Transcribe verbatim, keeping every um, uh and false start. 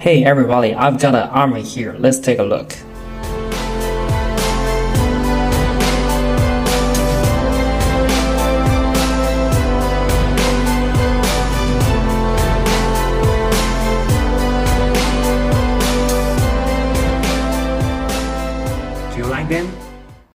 Hey everybody, I've got an armory here. Let's take a look.